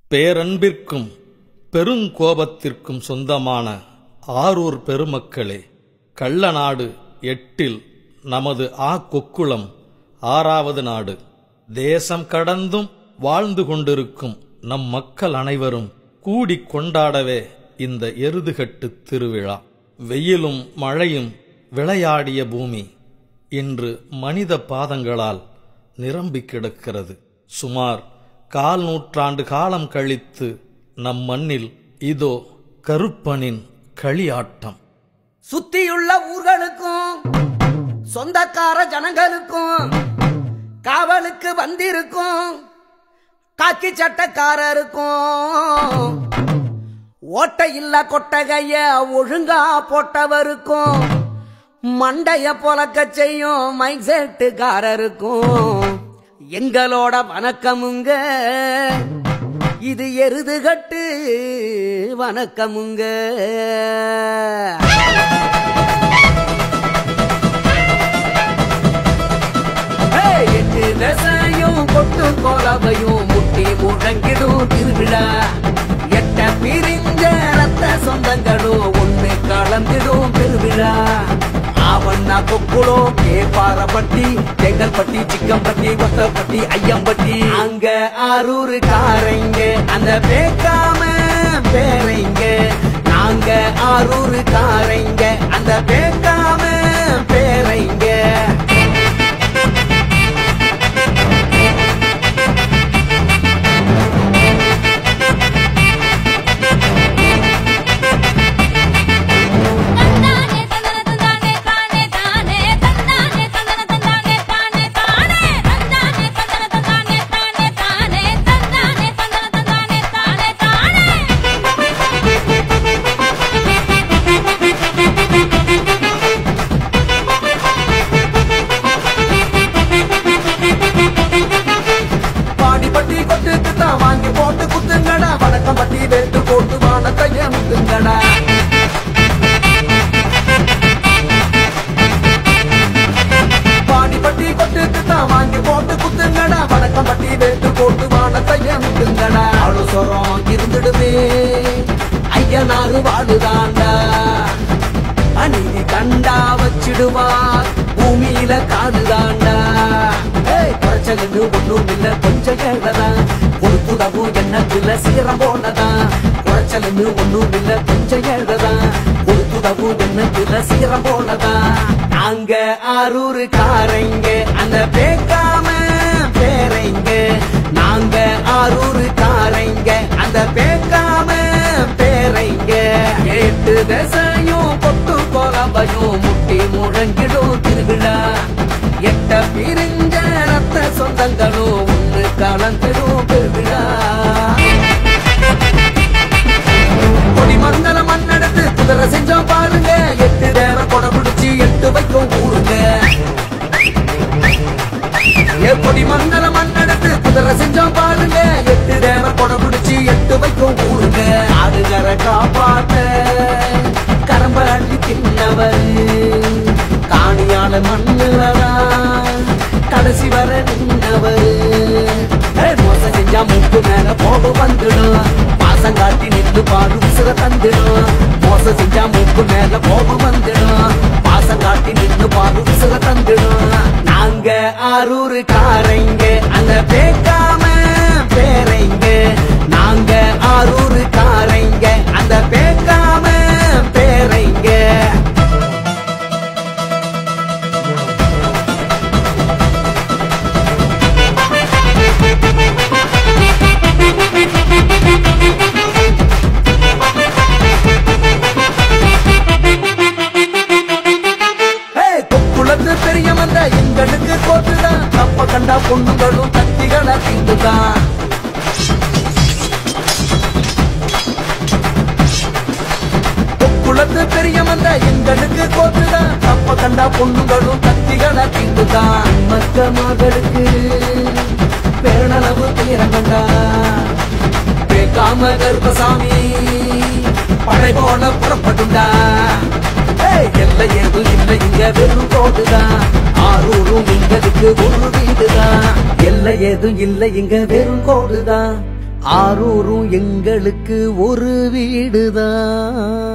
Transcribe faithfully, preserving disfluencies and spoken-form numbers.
பேரன்பிற்கும் பெருங்கோபத்திற்கும் சொந்தமான ஆரூர் பெருமக்களே, கள்ளநாடு எட்டில் நமது ஆ கொக்குளம் ஆறாவது நாடு. தேசம் கடந்தும் வாழ்ந்து கொண்டிருக்கும் நம் மக்கள் அனைவரும் கூடி கொண்டாடவே இந்த எருதுகட்டு திருவிழா. வெயிலும் மழையும் விளையாடிய பூமி இன்று மனித பாதங்களால் நிரம்பி கிடக்கிறது. சுமார் கால் நூற்றாண்டு காலம் கழித்து நம் மண்ணில் இதோ கருப்பனின் களியாட்டம். சுத்தியுள்ள ஊர்களுக்கும் சொந்தக்கார ஜனங்களுக்கும் காவலுக்கு வந்திருக்கும் காக்கி சட்டக்காரருக்கும் ஓட்டை இல்ல கொட்டகைய ஒழுங்கா போட்டவருக்கும் மண்டைய பொலக்க செய்யும் மைக் செட்டுக்காரருக்கும் எங்களோட வணக்கமுங்க. இது எருதுகட்டு வணக்கமுங்க. எட்டு தசையும் கொட்டு கோலவையும் முட்டி முழங்கிடும் திருவிழா. எட்ட பிரிஞ்ச ரத்த சொந்தங்களும் ஒண்ணு கலந்திடும் பெருவிழா. ஆவண்ணா கொக்குளம் கேப்பாரப்பட்டி செங்கல்பட்டி சிக்கம்பட்டி கொத்தப்பட்டி ஐயம்பட்டி அங்க ஆரூரு காரைங்க அந்த பேக்காம பேரைங்க. நாங்க ஆரூரு காரைங்க அந்த பேக்காம பேரைங்க. வாங்கி போட்டு குத்துங்கடா வணக்கம் பட்டி வேட்டு போட்டு வானத்தைய முத்துங்கடா. பாடி பட்டி கொட்டுக்கு தான் வாங்கி போட்டு குத்துங்கடா வணக்கம் பட்டி வேட்டு போட்டு வானத்தைய முத்துங்கடா. ஆளு சொரம் இருந்துடுமே ஐயனாறு வாழுதாண்டா. அநீதி கண்டா வச்சிடுவார் பூமியில காதுதாண்டா. குறைச்சலுன்னு ஒண்ணும் இல்ல கொஞ்சம் கேளதான் பொறுப்புதவும் எண்ணத்துல சீரம் போனதான். குறைச்சலுன்னு ஒண்ணும் இல்ல கொஞ்சம் ஏழதான் பொறுப்புதவும் எண்ணத்துல சீரம் போனதான். நாங்க ஆரூரு காரைங்க அந்த பேக்காம பேரைங்க. நாங்க ஆரூரு காரைங்க அந்த பேக்காம பேரைங்க. எட்டு தசையும் கொட்டு கோலவையும் முட்டி முழங்கிடும் திருவிழா. எட்ட பிரிஞ்ச ரத்த சொந்தங்களும் ஒன்று கலந்திடும் பெருவிழா. கொடி மங்கள மண்ணெடுத்து குதிரை செஞ்சோம் பாருங்க. எட்டு தேவ கொடை பிடிச்சி எட்டு வைக்கும் ஊருங்க. கொடி மங்கள மண்ணெடுத்து குதிரை செஞ்சோம் பாருங்க. எட்டு தேவ கொடை பிடிச்சி எட்டு வைக்கும் ஊருங்க. ஆடுகரை காப்பாட்ட கரம்ப அள்ளி தின்னவர் காணியால மண்ணுலதா கடைசி வர நின்னவர். மோசம் செஞ்சா முக்கு மேல போக வந்துடும் பாசம் காட்டி நின்று பாடு உசுர தந்துடும். மோசம் செஞ்சா முக்கு மேல போக வந்துடும் பாசம் காட்டி நின்று பாடு உசுர தந்துடும். நாங்க ஆரூரு காரைங்க அந்த பேக்காம பேரைங்க. நாங்க ஆரூரு காரைங்க அந்த பேக்காம பேரைங்க. பெரிய வந்த எங்களுக்கு கோட்டுதான் தப்ப கண்டா பொண்ணுங்களும் தத்திகளை தீண்டுதான். குளத்து பெரிய வந்த எங்களுக்கு கோட்டுதான் தப்ப கண்டா பொண்ணுங்களும் தத்திகளை தீண்டுதான். மக்க மகளுக்கு பேரணளவு தீரங்கண்டா பேக்காம கருப்பசாமி படை போல புறப்பட்டுண்டா. எல்லை ஏதும் இல்லை இங்க வெறும் கோடுதான். ஆரூரும் எங்களுக்கு ஒரு வீடுதான். எல்லை ஏதும் இல்லை இங்க வெறும் கோடுதான். ஆரூரும் எங்களுக்கு ஒரு வீடுதான்.